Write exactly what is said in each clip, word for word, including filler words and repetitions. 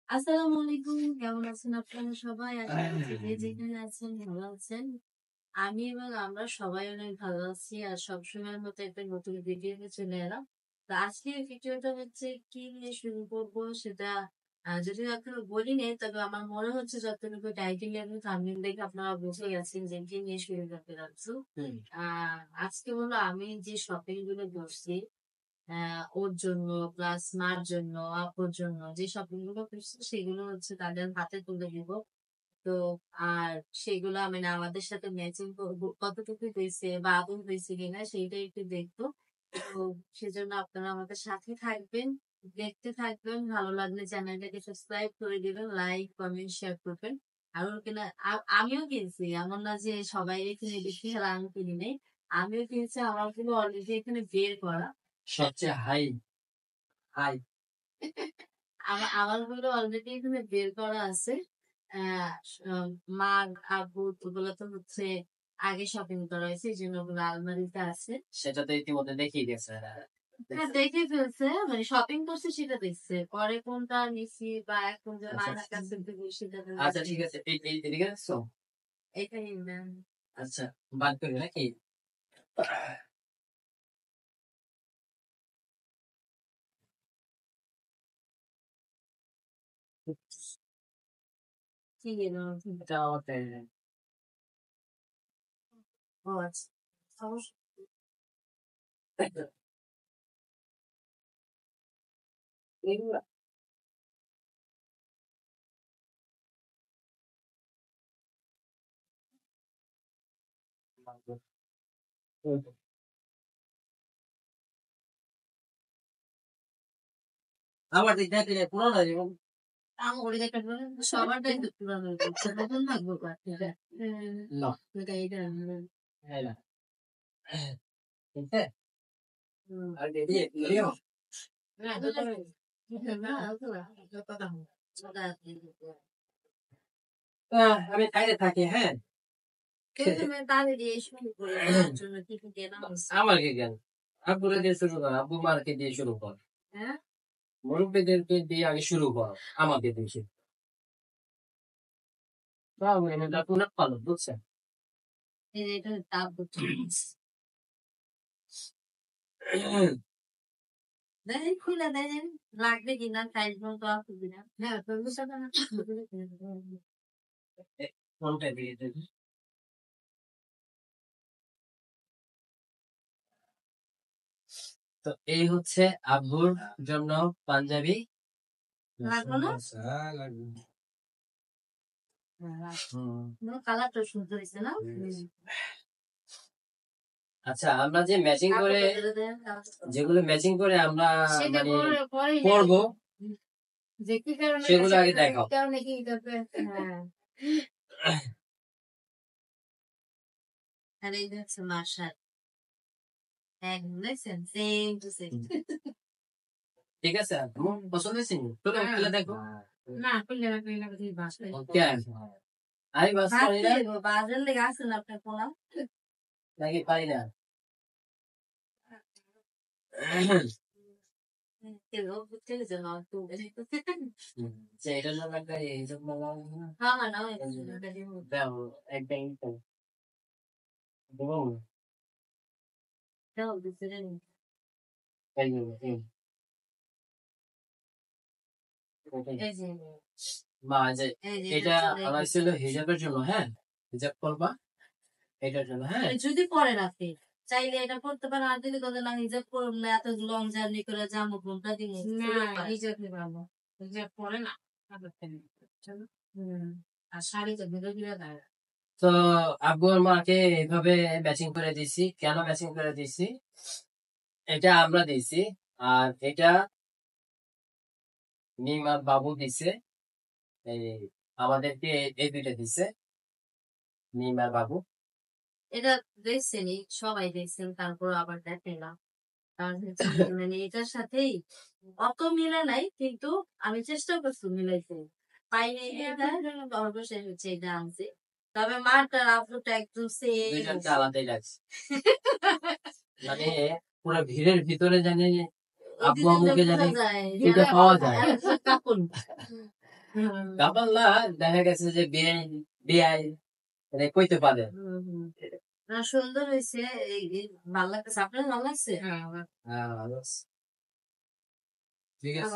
আসসালামু আলাইকুম। কেমন আছেন আপনারা সবাই? আশা করছি যে যেখানে আছেন ভালো আছেন। আমি এবং আমরা সবাই অনেক ভালো আছি। আর সবসময়ের মতো একটা নতুন ভিডিও নিয়ে চলে এলাম। তো আজকের ভিডিওটা হচ্ছে কি নিয়ে শুরু করব সেটা আ যদিও এখনো বলি নাই, তবে আমার মনে হচ্ছে যতটুকু টাইটেল এবং থাম্বনেল দেখে আপনারা বুঝে গেছেন যে কি নিয়ে শুরু করতে যাচ্ছি। হুম। আ আজকে হলো আমি যে শপিং গুলো করছি আহ ওর জন্য, প্লাস মার জন্য, আপুর জন্য যে শপিং গুলো করছি সেগুলো হচ্ছে তাদের হাতে তুলে দিব। তো আর সেগুলো মানে আমাদের সাথে ম্যাচিং কতটুকু হয়েছে বা আদৌ হয়েছে কিনা সেইটাই একটু দেখবো। তো সেজন্য আপনারা আমাদের সাথে থাকবেন, দেখতে থাকবেন। ভালো লাগলে চ্যানেলটাকে সাবস্ক্রাইব করে দিবেন, লাইক কমেন্ট শেয়ার করবেন। আর ওর কিনা আ- আমিও কিনছি, এমন না যে সবাই এখানে দেখি আর আমি কিনি নাই। আমিও কিনছি, আমার গুলো অলরেডি এখানে বের করা। সবচেয়ে হাই হাই আমার আমার গুলো অলরেডি এখানে বের করা আছে। আহ উম, মার আব্বু ওগুলো তো হচ্ছে আগে শপিং করা হয়েছে, এই জন্য ওগুলো আলমারিতে আছে। সেটা তো ইতিমধ্যে দেখিয়ে গেছে। হ্যাঁ, দেখে ফেলছে, মানে শপিং করছে সেটা দেখছে, পরে কোনটা নিছি বা এখন যে আচ্ছা মায়ের কাছে দেবো সেটা তো আচ্ছা, দেখছে। ঠিক আছে। এই এই এদিকে আসছো? এটাই না। আচ্ছা, বাদ করি নাকি? কি এলো? এটা আমাদের ও আচ্ছা, সমস্যা এগুলা। আমার দিক থেকে পুরোনো জীবন। আম করে দেখতে পারেন, সবারটাই তো পুরানো হচ্ছে, নতুন থাকবো বাকিটা। না, এটা এটা হ্যাঁ না, ঠিক আছে। হুম। আর দিদি লিও। না, এটা না, এটা না, ওটা আহ, আমি বাইরে থাকি, হ্যাঁ। প্রথমে তাদের দিয়ে শুরু করি, মার জন্য কি কি কেনা হচ্ছে। আমার কি জ্ঞান? আব্বুরে দিয়ে শুরু কর, আব্বু মারকে দিয়ে শুরু কর, হ্যাঁ, মুরব্বীদেরকে দিয়ে আগে শুরু কর, আমাকে দিয়ে। বাবু এটা পুরো ভালো বুঝছেন। এই যে এটা তাপ হচ্ছে, দেখেন খুলে দেখেন লাগবে কিনা, সাইজ মতো আছে কিনা। হ্যাঁ, চল্লিশ টাকা না, কোনটা দিয়ে দেবে? তো এই হচ্ছে আব্বুর জন্য পাঞ্জাবি। লাগলো না। হুম। কালারটা সুন্দর হয়েছে না। আচ্ছা, আমরা যে ম্যাচিং করে, কাপড়টা ধরে দেন, যেগুলো ম্যাচিং করে আমরা সেটা মানে পরে পরে করবো, যে কি কারণে সেগুলো আগে দেখাও। কারণে কি করবে। হ্যাঁ, আর এই হচ্ছে মার্শাল, একদম দেখছেন সেম টু সেম। ঠিক আছে, আমার পছন্দ হয়েছে নি? চলো খুলে দেখো। না করলে লাগবে না, বুঝি বাস ওকে, আমি বাস পারি না বাজার লেগে আসেন আপনার পোলা। নাকি পারি না? কেউ বুঝতে গেছে না তো। যে এটার জন্য একটা এই জন্য হ্যাঁ হ্যাঁ, না দাও একদম দেবো। দাও বুঝতে জানি। এই যে, এই, এই যে মা যে এই যে এটা এটার জন্য আমার ছিল হিজাবের জন্য, হ্যাঁ। হিজাব করবা এটার জন্য, হ্যাঁ। মানে যদি পরে রাখে চাইলে এটা করতে পারে, আর যদি কথা না হিজাব করলে এত লং জার্নি করে যাবো কোনটা দিন না, হিজাব নিয়ে পারবো, হিজাব পরে না। হম, আর শাড়ি তো ভিতরে ভিতরে দেয়। তো আব্বু আর মাকে এইভাবে ম্যাচিং করে দিছি। কেন ম্যাচিং করে দিছি? এটা আমরা দিছি, আর এটা মিম আর বাবু দিছে। এই আমাদেরকে এই দুইটা দিছে, মিম আর বাবু। এটা দেখছেনই, সবাই দেখছেন, তারপর আবার দেখে না। কারণ হচ্ছে মানে এটার সাথেই অত মিলে নাই, কিন্তু আমি চেষ্টা করছি মিলাইতে পাইনি। এটা অবশ্যই হচ্ছে এটা আনছি, তবে মারটার আফরোটা একদম সেম। দুইজনকে আলাদাই লাগছে, মানে পুরো ভিড়ের ভিতরে জানি আব্বু আম্মুকে জানি এটা পাওয়া যায়। কাপড় কাপাল না দেখা গেছে যে বিয়ে বিয়ে মানে কইতে পারে। হুম, হুম। না সুন্দর হয়েছে, এই এই ভালো লাগতেছে, আপনার ভালো লাগছে? হ্যাঁ, ভালো আছে। ঠিক আছে।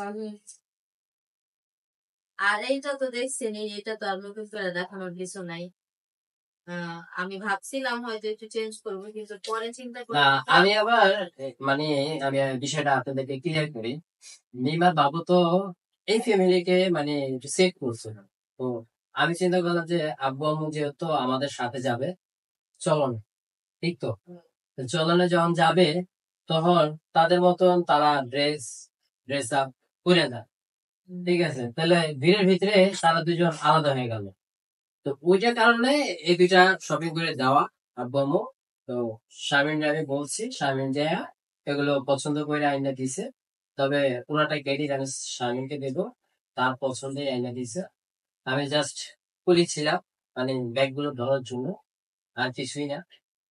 আর এইটা তো দেখছেন, এটা তো আর নতুন করে দেখানোর কিছু নাই। আহ, আমি ভাবছিলাম হয়তো একটু চেঞ্জ করবো, কিন্তু পরে চিন্তা না করলাম যে, আমি আবার এ, মানে আমি বিষয়টা আপনাদেরকে ক্লিয়ার করি। নিমার বাবু তো এই ফ্যামিলিকে মানে একটু সেট করছে। তো আমি চিন্তা করলাম যে আব্বু আম্মু যেহেতু আমাদের সাথে যাবে চলন, ঠিক তো? তো চলনে যখন যাবে তখন তাদের মতন তারা ড্রেস ড্রেস আপ করে দেয়, ঠিক আছে? তাহলে ভিড়ের ভিতরে তারা দুজন আলাদা হয়ে গেল। তো ওইটার কারণে এই দুইটা শপিং করে দেওয়া আব্বু আম্মু। তো শামিন আমি বলছি, শামিন যায়া এগুলো পছন্দ করে আইনা দিছে। তবে পুরাটা ক্রেডিট আমি শামিনকে দেবো, তার পছন্দে আইনা দিছে। আমি জাস্ট খুলেছিলাম মানে ব্যাগ গুলো ধরার জন্য, আর কিছুই না।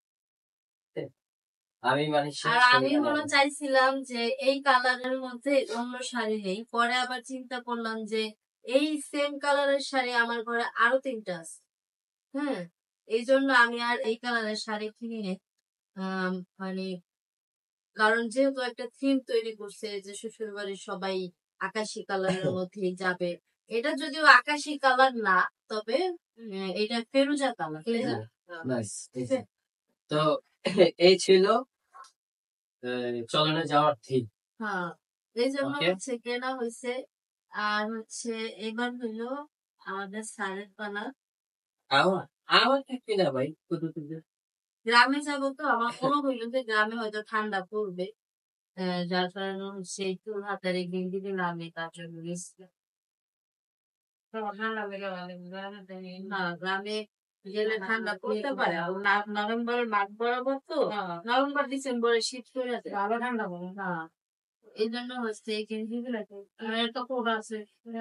আমি মানে আর সে- আমি সেই হলো মানে চাইছিলাম যে এই কালারের মধ্যে অন্য শাড়ি নেই, পরে আবার চিন্তা করলাম যে এই সেম কালারের শাড়ি আমার ঘরে আরো তিনটা আছে। হ্যাঁ, এই জন্য আমি আর এই কালারের শাড়ি কিনি নাই। আম, মানে কারণ যেহেতু একটা থিম তৈরি করছে যে শ্বশুর বাড়ির সবাই আকাশি কালারের মধ্যেই যাবে, এটা যদিও আকাশি কালার না, তবে উম, এটা ফেরুজা কালার, তাই না? নাইস। তো এই ছিল আহ, চলনে যাওয়ার থিম। হ্যাঁ, এই জন্য ওকে, হচ্ছে কেনা হয়েছে। আর হচ্ছে এবার হইলো আমাদের স্যারের পালা। আমার আমার ঠিক না ভাই, কুতু কুতু। গ্রামে যাবো, তো আমার মনে হইলো যে গ্রামে হয়তো ঠান্ডা পড়বে, আহ, যার কারণে হচ্ছে একটু হাতারে গেঞ্জি দিলাম আমি, তার জন্য নিচ্ছি। ঠান্ডা লেগে গেলে না, গ্রামে গেলে ঠান্ডা পড়তে পারে, আর না- নভেম্বরের মাঝ বরাবর তো, নভেম্বর ডিসেম্বরে শীত পড়ে যায়, আরো ঠান্ডা পড়ে। হ্যাঁ, এই জন্য হচ্ছে এই গেঞ্জি গুলো তো কোট আছে।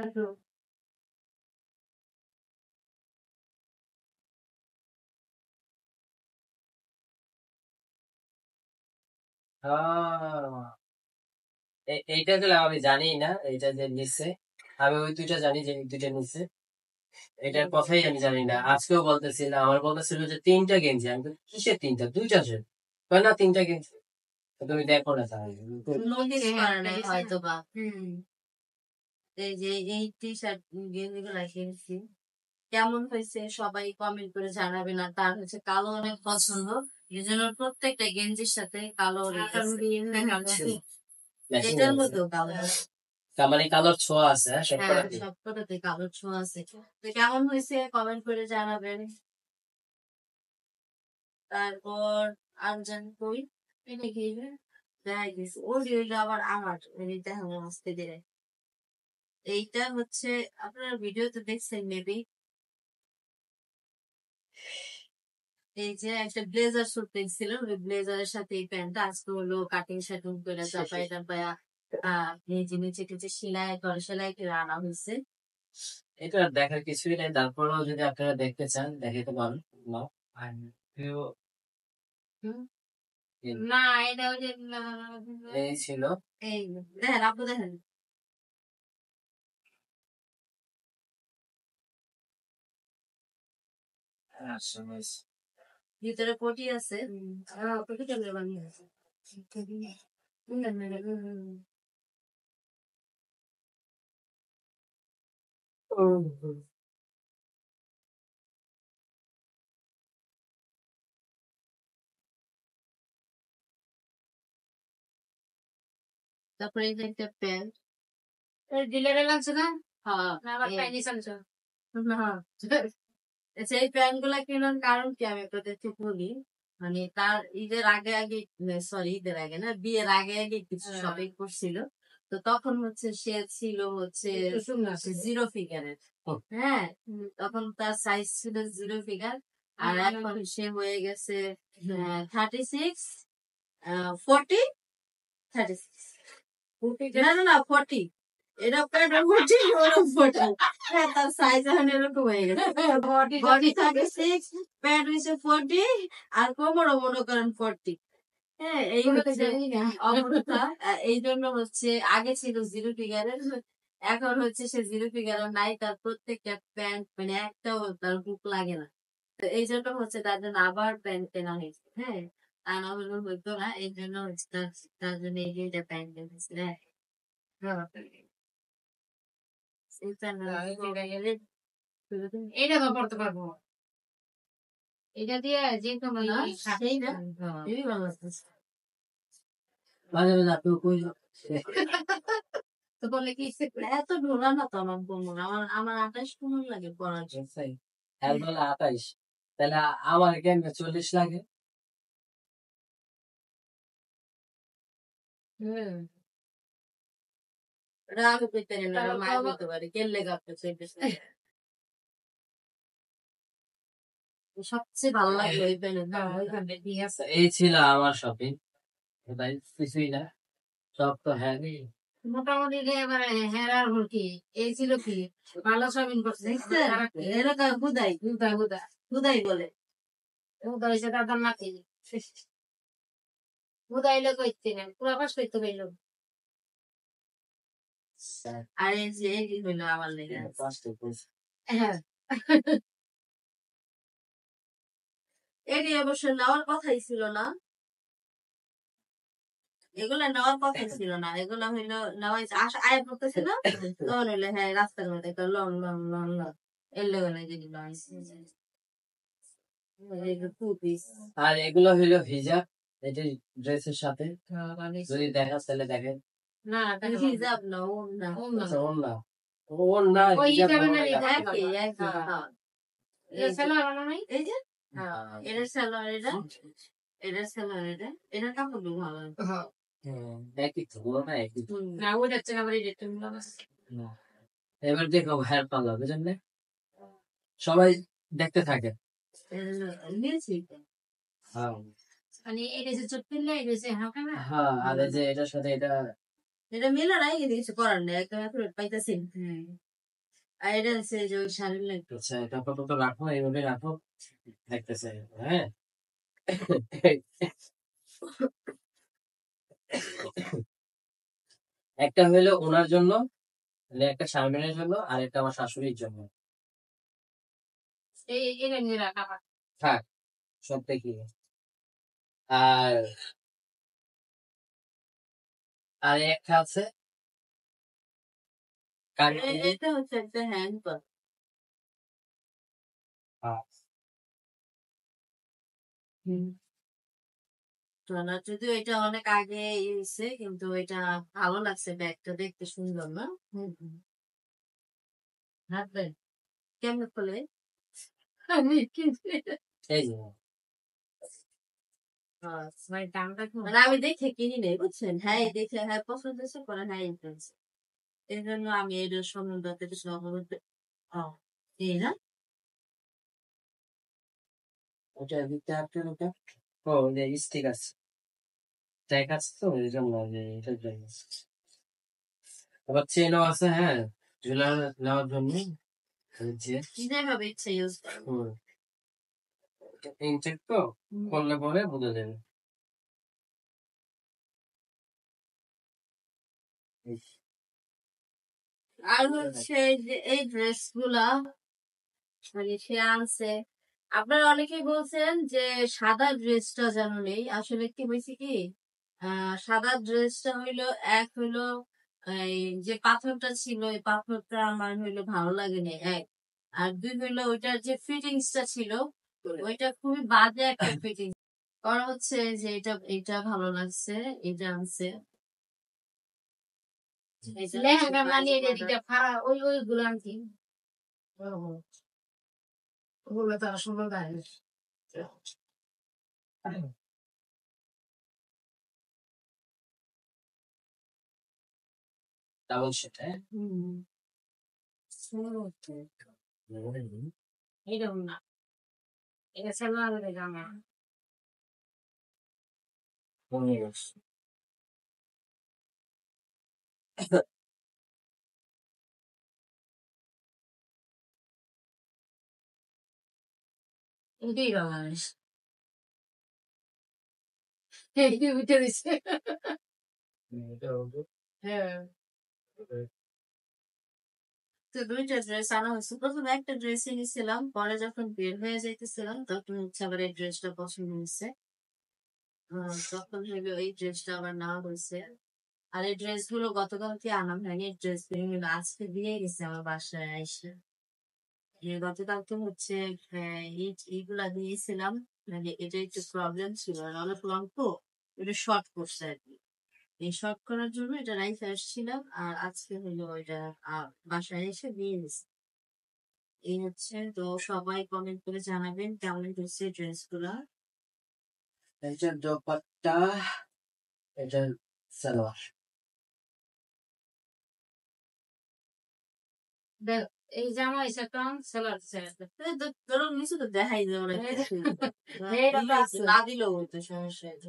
আহ, এ- এইটা গেলে আমি জানি না এইটা যে নিচ্ছে। আমি ওই দুইটা জানি যে এই দুইটা নিচ্ছে, এটার কথাই আমি জানি না। আজকেও বলতেছিল, আমার বলতেছিল যে তিনটা গেঞ্জি। আমি বলি, কিসের তিনটা? দুইটা আছে। কয় না তিনটা গেঞ্জি। তো তুমি দেখো না তাহলে। নোটিস করে নাই হয়তো বা। হুম, এই যে এই টি শার্ট গেঞ্জি গুলা কিনছি, কেমন হয়েছে সবাই কমেন্ট করে জানাবেন। আর তার হচ্ছে কালো অনেক পছন্দ, এই জন্য প্রত্যেকটা গেঞ্জির সাথে কালো রেখেছে। ম্যাচিং এটার আছে, মধ্যেও কালো আছে। তার মানে কালার ছোঁয়া আছে, হ্যাঁ সব হ্যাঁ, কটাতে। সবকটাতে কালো ছোঁয়া আছে। তো কেমন হয়েছে কমেন্ট করে জানাবেন। তারপর আর জানি কই, এটা কি দেখাই দিস, ওই ওইটা আবার আমার দেখা আসতে দেয়। এইটা হচ্ছে আপনারা ভিডিওতে দেখছেন মেবি, এই যে একটা ব্লেজার স্যুট পেয়েছিল, ওই ব্লেজারের সাথে এই প্যান্টটা আজকে হলো কাটিং শাটিং করে চাপাই টাপায়া আহ নিচে নিচে কিছু সেলাই করে সেলাই করে আনা হয়েছে। এটা দেখার কিছুই নেই, তারপরেও যদি আপনারা দেখতে চান দেখাতে পারেন। নাও। আর প্রিয় হুম, এই না এটা ওই যে এই ছিল। এই দেখেন, আপু দেখেন, আচ্ছা, বেশ। ভিতরে পটি আছে। আহ, পটি কেমনে বানিয়ে আছে? তারপরে এই যে একটা প্যান্ট ডিলারে লাগছে না। হ্যাঁ, আবার চাইনিজ আনছো না। আচ্ছা, এই প্যান্ট গুলা কেনার কারণ কি আমি আপনাদেরকে বলি। মানে তার ঈদের আগে আগে, সরি ঈদের আগে না, বিয়ের আগে আগে কিছু শপিং করছিল। তো তখন হচ্ছে সে ছিল হচ্ছে জিরো ফিগারের। হ্যাঁ, তখন তার সাইজ ছিল জিরো ফিগার। আর এখন সে হয়ে গেছে thirty six, forty, thirty six. না না না, ফোরটি। এটা প্যান্ট ফোরটি, ওরা ফোরটি। হ্যাঁ, তার সাইজ এখন এরকম হয়ে গেছে। বডি থার্টি সিক্স, প্যান্ট হচ্ছে ফোরটি, আর কোমরও মনে করেন ফোরটি। হ্যাঁ, এই হচ্ছে অবস্থা। আহ, এই জন্য হচ্ছে আগে ছিল জিরো ফিগারের, এখন হচ্ছে সে জিরো ফিগার নাই, তার প্রত্যেকটা প্যান্ট মানে একটাও তার বুক লাগে না। তো এই জন্য হচ্ছে তার জন্য আবার প্যান্ট কেনা হয়েছে। হ্যাঁ, তা না হলে হইতো না, এই জন্য হচ্ছে তার তার জন্য এই দুইটা প্যান্ট কেনা হয়েছে। হ্যাঁ, এই প্যান্ট এইটা তো পড়তে পারবো, এটা দিয়ে যে কোনো সেই না খুবই ভালো লাগতেছে। মাঝে মাঝে আপনি কই তো বলে কি এত ঢোলা না তো আমার কোমর, আমার আমার আঠাশ কোমর লাগে পরার জন্য। হ্যাঁ বলে আঠাইশ, তাহলে আমার কেমনে চল্লিশ লাগে? হুম রাগ পেতে না, মায়ের পেতে পারে কেলে গাপতে চাইতেছে। সবচেয়ে ভালো লাগে ওই প্যান্ট। ঠিক আছে, এই ছিল আমার শপিং, তাই কিছুই না, সব তো হ্যাঁ মোটামুটি রে এবারে হেরার কি এই ছিল কি ভালো শপিং করছে, এলাকা বুদাই গুদা গুদা বুদাই বলে। গুদা হয়েছে দাদার নাতি, গুদাইলে কইতে না পুরা পাশ করতে পাইলো। আর এই যে এই হইলো আমার লেগে হ্যাঁ এটি অবশ্য নেওয়ার কথাই ছিল না, এগুলা নেওয়ার কথাই ছিল না, এগুলা হইলো নেওয়া আশা আয় করতেছিল, তখন হইলো হ্যাঁ রাস্তার মধ্যে একটা লং লং লং লং এর লেগে না যেগুলো টু পিস। আর এগুলো হইলো হিজাব, এটি ড্রেসের সাথে যদি দেখা তাহলে দেখেন। না হিজাব না ওর না আচ্ছা, ওর না ওর না ওই হিজাব হিজাবে না বলে হিজাব। না। একই একই হ্যাঁ। এই যে- সালোয়ার বানানো নাই, এই যে হ্যাঁ। এটার সালোয়ার এটা, এটার সালোয়ার এটা, এটার কাপড় ভালো। হ্যাঁ, একই তো, ওর না একই তো। না ওই যাচ্ছে আবার এই যেতে না। এবার দেখো ভাইয়ের পাল্লা, বুঝলেন না? সবাই দেখতে থাকে। নিয়েছি হ্যাঁ মানে এটা যে চোট পেলে এটা যে হালকা না হ্যাঁ, আর এই যে এটার সাথে এটা এটা মিলে নাই, কিন্তু কিছু করার নেই, একটা ফেরত পাইতেছি। আর এটা হচ্ছে যে ওই শাড়ির লাগে। আচ্ছা, এটা আপাতত রাখো, এইভাবে রাখো, দেখতেছে। হ্যাঁ, একটা হইলো ওনার জন্য, মানে একটা শারমিনের জন্য, আর একটা আমার শাশুড়ির জন্য। এই এটা নিয়ে রাখা থাক, সব দেখি। আর আর একটা আছে কানে এ- এটা হচ্ছে একটা হ্যান্ড পার। ট্রলার যদিও এটা অনেক আগে ইউজে, কিন্তু এটা ভালো লাগছে, ব্যাগটা দেখতে সুন্দর না? হাঁটবেন কেমন খোলে? আমি কিন্তু এই যে হ্যাঁ, ভাই দামটা খুব মানে আমি দেখে কিনি নেই, বুঝছেন? হ্যাঁ এই দেখে হ্যাঁ পছন্দ হয়েছে, পরে হ্যাঁ ইন্টারেস্ট, এই জন্য আমি এর সম্বন্ধে অত কিছু অবগত ও এই না। ওটা দিতে আপনার ওটা, ও যে স্টিক আছে, ট্যাগ আছে, তো এই জন্য যে এটা ট্যাগ আছে। আবার চেনও আছে, হ্যাঁ, ঝুলানো নেওয়ার জন্য। এই যে যেভাবে ইচ্ছে ইউজ করো। হুম, ইনটেক তো করলে পরে বুঝে যাবে। আর হচ্ছে এই যে এই ড্রেস গুলা মানে সে আনছে, আপনারা অনেকেই বলছেন যে সাদা ড্রেসটা যেন নেই, আসলে কি হয়েছে কি আহ সাদা ড্রেসটা হইলো, এক হইলো এই যে পাথরটা ছিল এই পাথরটা আমার হইলো ভালো লাগেনি এক, আর দুই হইলো ওইটার যে ফিটিংসটা ছিল ওইটা খুবই বাজে একটা ফিটিং, করা হচ্ছে যে এটা এটা ভালো লাগছে, এটা আনছে এটা লেহেঙ্গা হচ্ছে মানিয়ে বাজে দিতে ফাড়া ওই ওই গুলো আনছি ওগুলো তারা সুন্দর গায়ে ডাবল সেট, হ্যাঁ। হুম। এইরকম না, এটা সালোয়ারের জামা এটাই বাংলাদেশ, এইটার ভিতরে দিছে। হ্যাঁ তো দুইটা ড্রেস আনা হয়েছে। প্রথমে একটা ড্রেস নিয়েছিলাম, পরে যখন বের হয়ে যাইতেছিলাম তখন হচ্ছে আবার এই ড্রেসটা পছন্দ হয়েছে। আহ, তখন হইলো এই ড্রেসটা আবার নেওয়া হয়েছে। আর এই ড্রেস গুলো গতকালকে আনা হয়নি, এই ড্রেস গুলো আজকে দিয়ে গেছে আমার বাসায় এসে। এই গতকালকে হচ্ছে আহ, এই- এইগুলা দিয়েছিলাম, মানে এটা একটু প্রবলেম ছিল, আর অনেক লং তো, এটা শর্ট করছে আর কি। এই শর্ট করার জন্য এটা রাইস আসছিলাম, আর আজকে হইলো এটা আহ, বাসায় এসে দিয়ে গেছে। এই হচ্ছে, তো সবাই কমেন্ট করে জানাবেন কেমন হচ্ছে ড্রেস গুলা। এটা দোপাট্টা, এটা সালোয়ার। দেখ, এই জামা এসে টন সেলার সেলার ধরো নিচে তো দেখাই যাবে না কিছু। এইটা তো দিলে আছে। না দিলেও হতো, সমস্যা নেই।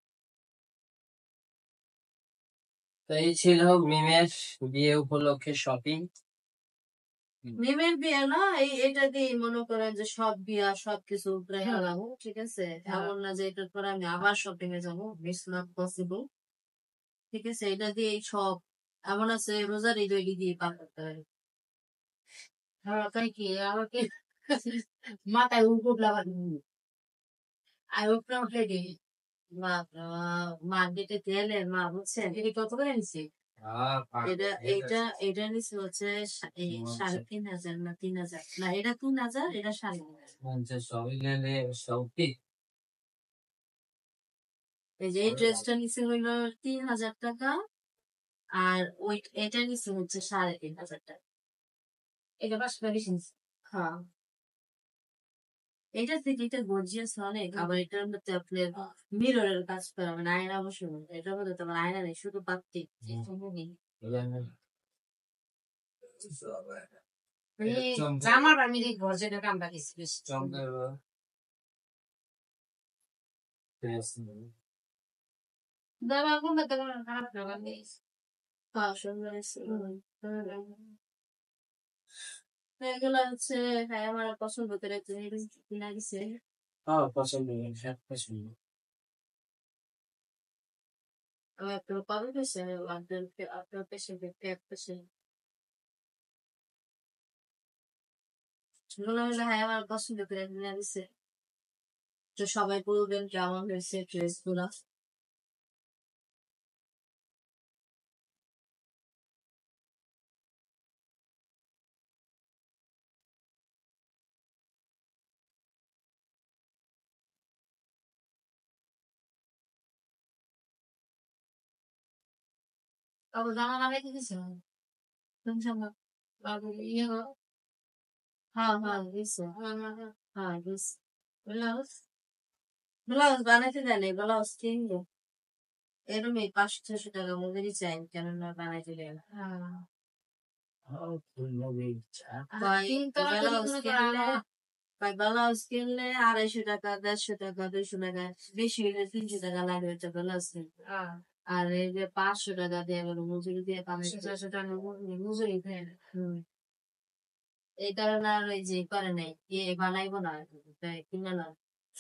তো এই ছিল মিমের বিয়ে উপলক্ষে শপিং। মিমের বিয়ে না, এই এটা দিয়ে মনে করেন যে সব বিয়া সবকিছু উপরে হারাবো, ঠিক আছে? এমন না যে এটা করে আমি আবার শপিং এ যাবো, ইটস নট পসিবল। ঠিক আছে, এটা দিয়ে সব এমন আছে রোজার ঈদ ওই দিয়ে পার করতে হয়। হ্যাঁ, তাই কি আমাকে মাথায় উকুট লাগানো আর উপরে উঠে দিই। মার্কেটে গেলে মা বুঝছেন, এটা কত করে নিছি? এটা এটা এটা নিচে হচ্ছে সা- এই সাড়ে তিন হাজার না তিন হাজার না, এটা তিন হাজার, এটা সাড়ে তিন হাজার। সবই গেলে সবই এই যে এই ড্রেসটা নিচে হইলো তিন হাজার টাকা, আর ওই এটা নিচে হচ্ছে সাড়ে তিন হাজার টাকা। এটা পাঁচশো টাকা বেশি নিছি। হ্যাঁ, এটা থেকে এটা গর্জিয়াস অনেক। আবার এটার মধ্যে আপনার মিররের কাজ করা, মানে আয়না বসানো, এটার মধ্যে তোমার আয়না নেই, শুধু পাত্তি। মানে জামার আমি যে ঘরে কামটা দিছি বেশি। দাবা কোনটা তো খারাপ লাগা নেই। হ্যাঁ, সুন্দর আছে। হুম। তো এগুলো হচ্ছে, হ্যাঁ, আমার পছন্দ করে কিনা গেছে। হ্যাঁ পছন্দ, হ্যাঁ পছন্দ। আমার একটা কবে পেয়েছে, আপনার আপনার পেশে এক পেশে এগুলো হলো, হ্যাঁ, আমার পছন্দ করে কিনা গেছে। তো সবাই বলবেন কেমন হয়েছে ড্রেস গুলা। তারপর জামা বানাই দিয়েছে। কোন সময়? তারপর ইয়ে হ্যাঁ হ্যাঁ দিছে। আমার হ্যাঁ দিছে। ব্লাউজ ব্লাউজ বানাইতে দেয় নাই, ব্লাউজ কিনবো। এরমই পাঁচশো ছশো টাকা মজুরি চাই, কেননা বানাইতে দেয় না। কয় তিন তলা ব্লাউজ মনে করো কিনলে, আমার কয় ব্লাউজ কিনলে আড়াইশো টাকা, দেড়শো টাকা, দুইশো টাকা, বেশি হলে তিনশো টাকা লাগে হচ্ছে ব্লাউজ কিনতে। আর এই যে পাঁচশো টাকা দিয়ে গেলো মজুরি দিয়ে বানাইতে। ছয়শো টাকা মজুরি দেয় না। হম, এই কারণে আর ওই যে করে নাই, কে বানাইবো না, তাই কিনে না।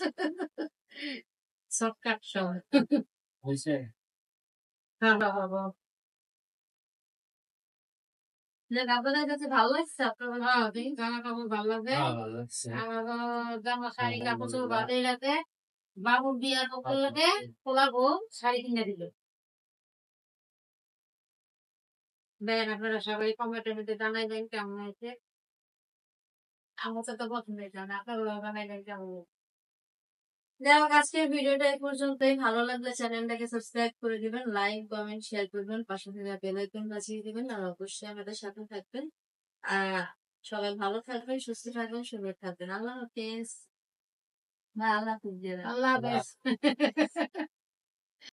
শর্টকাট সব। হয়েছে। যাক, আপনাদের কাছে ভালো লাগছে আপনার? হ্যাঁ, দেখি জামা কাপড় ভালো লাগে। হ্যাঁ ভালো লাগছে। আমার জামা শাড়ি কাপড় চোপড় ভালোই লাগে। বাবুর বিয়ার পক্ষে লাগে পোলা বউ শাড়ি কিনে দিল। দেন আপনারা সবাই কমেন্টের মধ্যে জানাই দেন কেমন হয়েছে। আমার তো পছন্দ হয়েছে না, আপনারা জানাই দেন কেমন হয়েছে। যাই হোক, আজকের ভিডিওটা এই পর্যন্তই। ভালো লাগলে চ্যানেলটাকে সাবস্ক্রাইব করে দিবেন, লাইক কমেন্ট শেয়ার করবেন, পাশে থেকে বেল আইকন বাজিয়ে দিবেন, আর অবশ্যই আমাদের সাথে থাকবেন। আর সবাই ভালো থাকবেন, সুস্থ থাকবেন, সুন্দর থাকবেন। আল্লাহ হাফেজ। না, আল্লাহ হাফেজ। আল্লাহ হাফেজ।